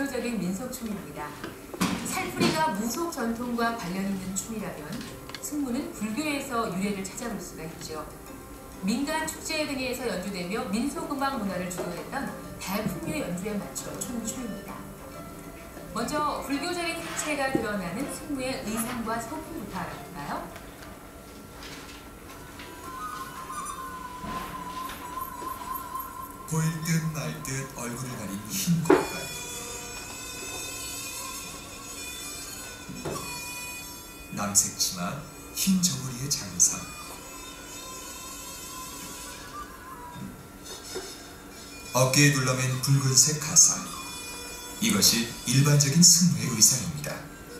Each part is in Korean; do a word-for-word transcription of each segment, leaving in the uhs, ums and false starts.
대표적인 민속춤입니다. 살풀이가 무속 전통과 관련 있는 춤이라면 승무는 불교에서 유래를 찾아볼 수가 있죠. 민간 축제 등에서 연주되며 민속음악 문화를 주도했던 대풍류 연주에 맞춰 추는 춤입니다. 먼저 불교적인 색채가 드러나는 승무의 의상과 소품부터 알아볼까요? 보일 듯 말 듯 얼굴을 가린 흰 겉갈, 남색 치마, 흰 저고리의 장상, 어깨에 둘러맨 붉은색 가사, 이것이 일반적인 승무의 의상입니다.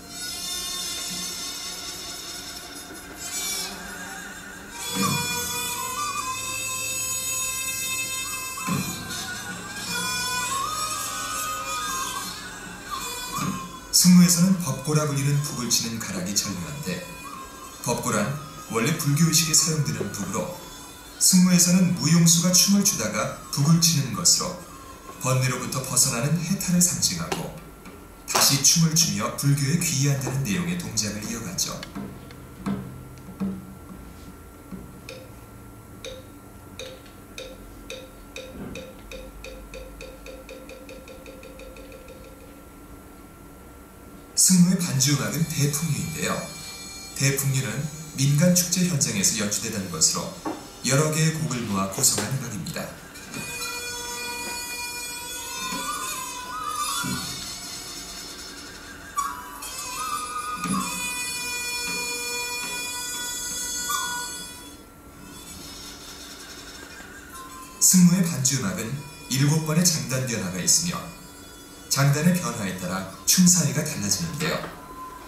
승무에서는 법고라 불리는 북을 치는 가락이 절묘한데, 법고란 원래 불교의식에 사용되는 북으로 승무에서는 무용수가 춤을 추다가 북을 치는 것으로 번뇌로부터 벗어나는 해탈을 상징하고 다시 춤을 추며 불교에 귀의한다는 내용의 동작을 이어가죠. 승무의 반주음악은 대풍류인데요. 대풍류는 민간 축제 현장에서 연주되던 것으로 여러 개의 곡을 모아 구성한 음악입니다. 승무의 반주음악은 일곱 번의 장단 변화가 있으며 장단의 변화에 따라 춤 사이가 달라지는데요.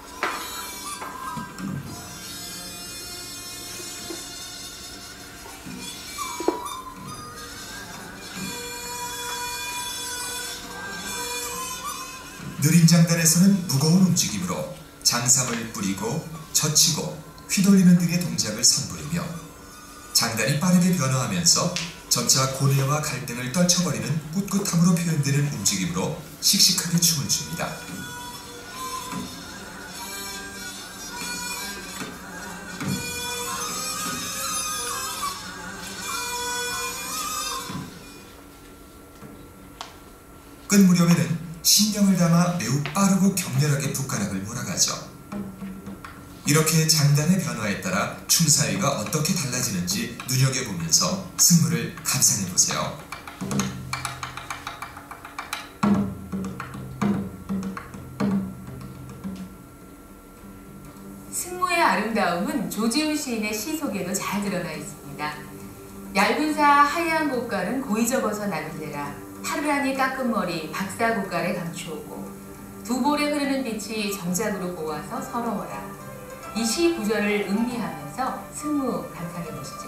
느린 장단에서는 무거운 움직임으로 장삼을 뿌리고 젖히고 휘돌리는 등의 동작을 선보이며 장단이 빠르게 변화하면서 점차 고뇌와 갈등을 떨쳐버리는 꿋꿋함으로 표현되는 움직임으로 씩씩하게 춤을 춥니다. 끝 무렵에는 신경을 담아 매우 빠르고 격렬하게 붓가락을 몰아가죠. 이렇게 장단의 변화에 따라 춤 사이가 어떻게 달라지는지 눈여겨보면서 승무를 감상해보세요. 승무의 아름다움은 조지훈 시인의 시 속에도 잘 드러나 있습니다. 얇은 사 하얀 곡갈은 고이 접어서 나는데라, 파르라니 깎은 머리 박사 곡갈에 감추오고 두 볼에 흐르는 빛이 정작으로 보아서 서러워라. 이 시 구절을 음미하면서 승무 감상해보시죠.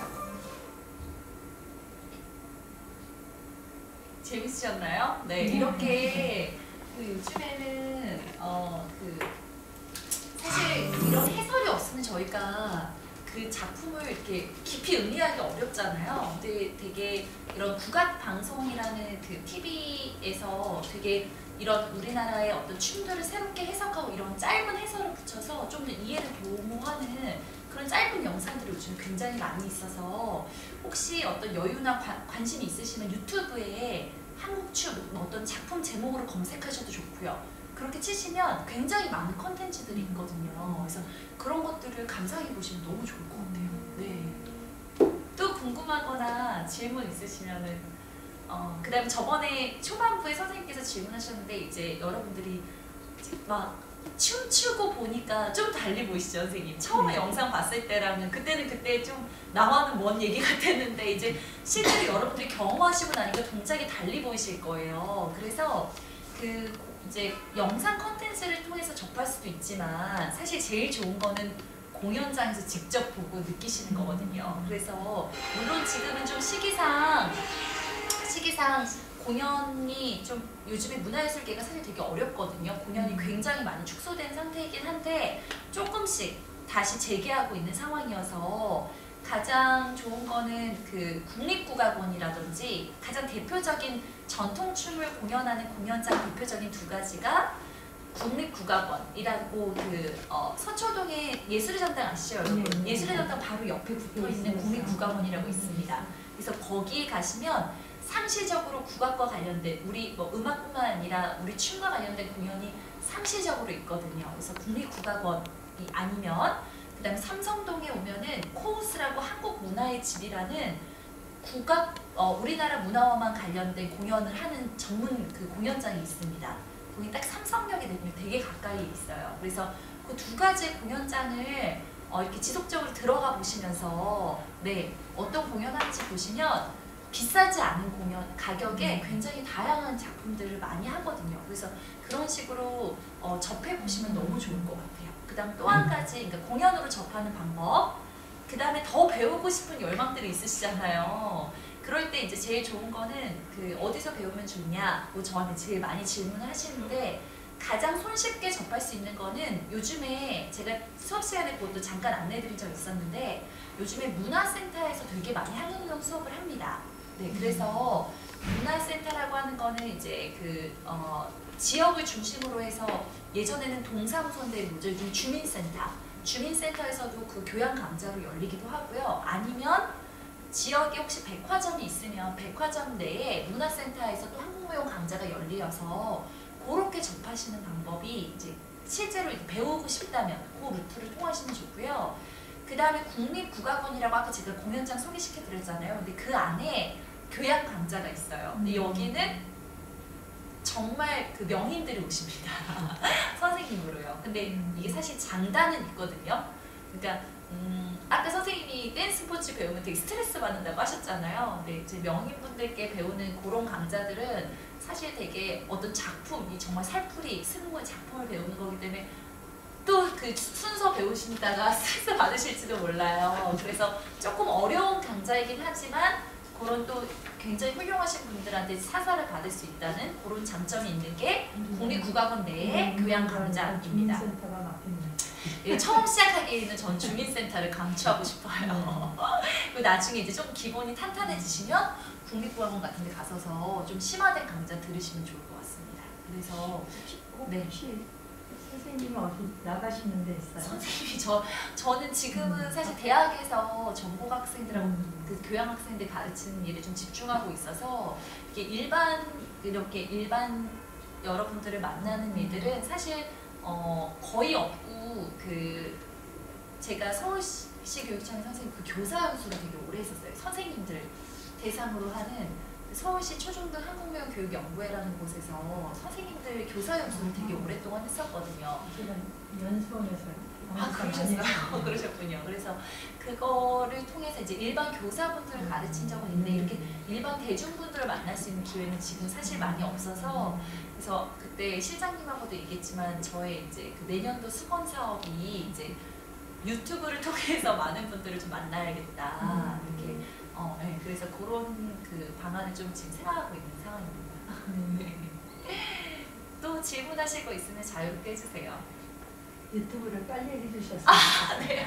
재밌으셨나요? 네, 이렇게 그 요즘에는 어, 그 사실 이런 해설이 없으면 저희가 그 작품을 이렇게 깊이 음미하기 어렵잖아요. 근데 되게 이런 국악 방송이라는 그 티비에서 되게 이런 우리나라의 어떤 춤들을 새롭게 해석하고 이런 짧은 해설을 붙여서 좀 더 이해를 도모하는 그런 짧은 영상들이 요즘 굉장히 많이 있어서 혹시 어떤 여유나 관, 관심이 있으시면 유튜브에 한국춤 어떤 작품 제목으로 검색하셔도 좋고요. 그렇게 치시면 굉장히 많은 컨텐츠들이 있거든요. 그래서 그런 것들을 감상해 보시면 너무 좋을 것 같아요. 네. 또 궁금하거나 질문 있으시면은 어, 그 다음에 저번에 초반부에 선생님께서 질문하셨는데 이제 여러분들이 이제 막 춤추고 보니까 좀 달리 보이시죠, 선생님? 처음에 네. 영상 봤을 때랑은 그때는 그때 좀 나와는 먼 얘기 같았는데 이제 실제로 여러분들이 경험하시고 나니까 동작이 달리 보이실 거예요. 그래서 그 이제 영상 컨텐츠를 통해서 접할 수도 있지만 사실 제일 좋은 거는 공연장에서 직접 보고 느끼시는 거거든요. 그래서 물론 지금은 좀 시기상 시기상 공연이 좀 요즘에 문화예술계가 사실 되게 어렵거든요. 공연이 굉장히 많이 축소된 상태이긴 한데 조금씩 다시 재개하고 있는 상황이어서 가장 좋은 거는 그 국립국악원이라든지 가장 대표적인 전통춤을 공연하는 공연장 대표적인 두 가지가 국립국악원이라고 그 어, 서초동에 예술의 전당 아시죠 여러분? 네, 네. 예술의 전당 바로 옆에 붙어 있는 국립국악원이라고 있습니다. 그래서 거기에 가시면 상시적으로 국악과 관련된 우리 뭐 음악뿐만 아니라 우리 춤과 관련된 공연이 상시적으로 있거든요. 그래서 국립국악원이 아니면 그다음에 삼성동에 오면은 코우스라고 한국문화의 집이라는 국악 어, 우리나라 문화와만 관련된 공연을 하는 전문 그 공연장이 있습니다. 거기 딱 삼성역에 되게 가까이 있어요. 그래서 그 두 가지 공연장을 어, 이렇게 지속적으로 들어가 보시면서 네 어떤 공연하는지 보시면 비싸지 않은 공연 가격에 굉장히 다양한 작품들을 많이 하거든요. 그래서 그런 식으로 어, 접해 보시면 너무 좋을 것 같아요. 그다음 또 한 가지 그러니까 공연으로 접하는 방법. 그 다음에 더 배우고 싶은 열망들이 있으시잖아요. 그럴 때 이제 제일 좋은 거는 그 어디서 배우면 좋냐, 뭐 저한테 제일 많이 질문을 하시는데 가장 손쉽게 접할 수 있는 거는 요즘에 제가 수업 시간에 그것도 잠깐 안내드린 적 있었는데 요즘에 문화센터에서 되게 많이 한국용 수업을 합니다. 네, 그래서 문화센터라고 하는 거는 이제 그 어, 지역을 중심으로 해서 예전에는 동사무소인데 요즘 주민센터, 주민센터에서도 그 교양 강좌로 열리기도 하고요. 아니면 지역에 혹시 백화점이 있으면 백화점 내에 문화센터에서 또 한국무용 강좌가 열리어서 그렇게 접하시는 방법이 이제 실제로 배우고 싶다면 그 루트를 통하시면 좋고요. 그 다음에 국립국악원이라고 아까 제가 공연장 소개시켜 드렸잖아요. 근데 그 안에 교양 강좌가 있어요. 근데 여기는 정말 그 명인들이 오십니다. 선생님으로요. 근데 이게 사실 장단은 있거든요. 그러니까 음, 아까 선생님이 댄스 스포츠 배우면 되게 스트레스 받는다고 하셨잖아요. 근데 이제 명인분들께 배우는 그런 강좌들은 사실 되게 어떤 작품이 정말 살풀이 승무의 작품을 배우는 거기 때문에 또 그 순서 배우신다가 스트레스 받으실지도 몰라요. 그래서 조금 어려운 강좌이긴 하지만 그런 또 굉장히 훌륭하신 분들한테 사사를 받을 수 있다는 그런 장점이 있는 게 국립국악원 내의 교양 강좌입니다. 주민센터가 막힙니다. 예, 처음 시작하기에는 전 주민센터를 강추하고 싶어요. 그리고 나중에 이제 좀 기본이 탄탄해지시면 국립국악원 같은 데 가서서 좀 심화된 강좌 들으시면 좋을 것 같습니다. 그래서 네. 혹시 선생님은 어디 나가시는 데 있어요? 선생님이 저, 저는 지금은 사실 대학에서 전공 학생들하고 그 교양 학생들 가르치는 일에 좀 집중하고 있어서 이게 일반 이렇게 일반 여러분들을 만나는 일들은 사실 어, 거의 없고 그 제가 서울시 교육청의 선생님 그 교사 연수를 되게 오래 했었어요. 선생님들 대상으로 하는 서울시 초중등 한국무용 교육연구회라는 곳에서 선생님들 교사 연수를 되게 오랫동안 했었거든요. 제가 연수원에서 아 그러셨어요? 그러셨군요. 그래서 그거를 통해서 이제 일반 교사분들을 가르친 적은 있는데 이렇게 일반 대중분들을 만날 수 있는 기회는 지금 사실 많이 없어서 그래서 그때 실장님하고도 얘기했지만 저의 이제 그 내년도 수건 사업이 이제 유튜브를 통해서 많은 분들을 좀 만나야겠다 이렇게 어 네, 그래서 그런 그 방안을 좀 지금 생각하고 있는 상황입니다. 네. 또 질문하실 거 있으면 자유롭게 해주세요. 유튜브를 빨리 해주셨어요. 아, 네,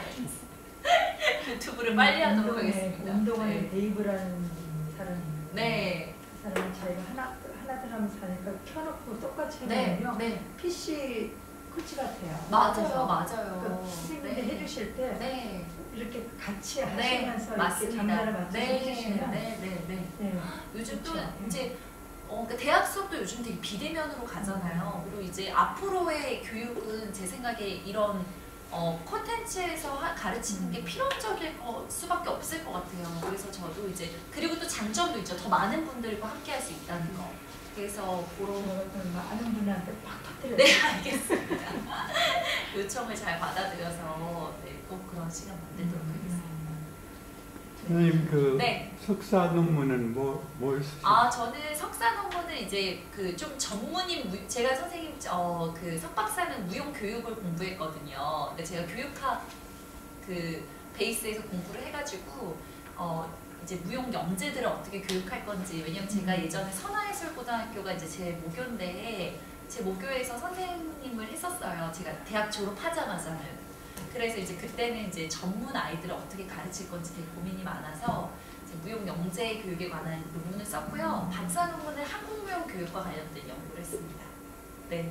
알겠습니다. 유튜브를 빨리 하도록 운동회, 하겠습니다. 운동회 네. 데이브라는 사람이 네. 그 사람은 자기가 하나 하나들 하면서 하니까 켜놓고 똑같이 네. 해보면요. 네. 피씨 코치 같아요. 맞아요, 그래서 맞아요. 그 선생님들 네. 해주실 때 네. 이렇게 같이 네, 하시면서 맞습니다. 이렇게 장단을 맞춰서 네, 해주시면 네, 네, 네. 네. 요즘 또 그렇죠. 이제 어, 그러니까 대학 수업도 요즘 되게 비대면으로 가잖아요. 그리고 이제 앞으로의 교육은 제 생각에 이런 어, 콘텐츠에서 하- 가르치는 게 필연적일 거, 수밖에 없을 것 같아요. 그래서 저도 이제 그리고 또 장점도 있죠. 더 많은 분들과 함께 할 수 있다는 거. 그래서 그런 저는 많은 분한테 팍 터뜨려요. 네, 알겠습니다. 요청을 잘 받아들여서 네, 꼭 그런 시간 만들도록 하겠습니다. 선생님 그 네. 석사 논문은 뭐 뭘 쓰세요? 아 저는 석사 논문은 이제 그 좀 전문인 무, 제가 선생님 어 그 석박사는 무용 교육을 공부했거든요. 근데 제가 교육학 그 베이스에서 공부를 해가지고 어 이제 무용 영재들을 어떻게 교육할 건지 왜냐면 제가 예전에 선화예술고등학교가 이제 제 모교인데 제 모교에서 선생님을 했었어요. 제가 대학 졸업하자마자는. 그래서 이제 그때는 이제 전문 아이들을 어떻게 가르칠 건지 되게 고민이 많아서 이제 무용 영재 교육에 관한 논문을 썼고요. 박사 논문은 한국무용 교육과 관련된 연구를 했습니다. 네.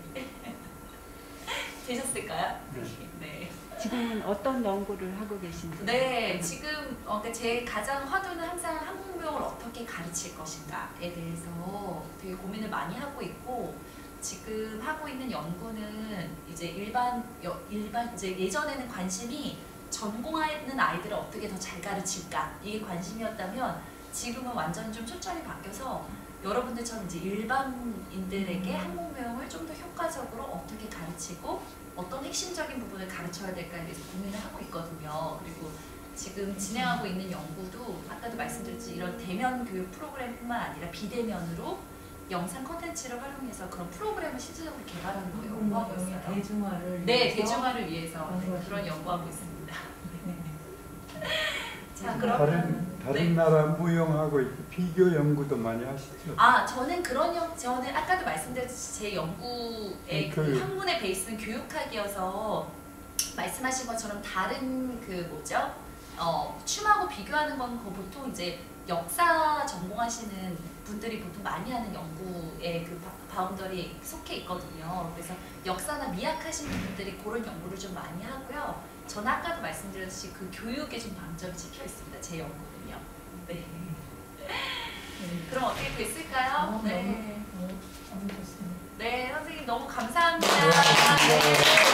되셨을까요? 네. 지금은 어떤 연구를 하고 계신지? 네, 지금 어, 그러니까 제 가장 화두는 항상 한국무용을 어떻게 가르칠 것인가에 대해서 되게 고민을 많이 하고 있고, 지금 하고 있는 연구는 이제 일반 여, 일반 이제 예전에는 관심이 전공하는 아이들을 어떻게 더 잘 가르칠까 이게 관심이었다면, 지금은 완전 좀 초점이 바뀌어서 여러분들처럼 이제 일반인들에게 한국무용을 좀 더 효과적으로 어떻게 가르치고 어떤 핵심적인 부분을 가르쳐야 될까에 대해서 고민을 하고 있거든요. 그리고 지금 진행하고 있는 연구도 아까도 말씀드렸지, 이런 대면 교육 프로그램뿐만 아니라 비대면으로 영상 콘텐츠를 활용해서 그런 프로그램을 실질적으로 개발하는 거 연구하고 있어요. 대중화를 네, 위해서 대중화를 위해서 네, 연구하시는 그런 연구하고 있습니다. 자, 다른 그러면 다른 네. 나라 무용하고 이렇게 비교 연구도 많이 하시죠? 아, 저는 그런 연, 저는 아까도 말씀드렸듯이 제 연구의 그 그- 학문의 베이스는 교육학이어서 말씀하신 것처럼 다른 그 뭐죠? 어, 춤하고 비교하는 건 그 보통 이제 역사 전공하시는 분들이 보통 많이 하는 연구의 그 바- 바운더리에 속해 있거든요. 그래서 역사나 미학하신 분들이 그런 연구를 좀 많이 하고요. 저는 아까도 말씀드렸듯이 그 교육에 좀 방점이 찍혀 있습니다. 제 연구는요. 네. 그럼 어떻게 됐을까요? 아, 네. 너무, 너무 좋습니다. 네, 선생님 너무 감사합니다. 네, 감사합니다. 네.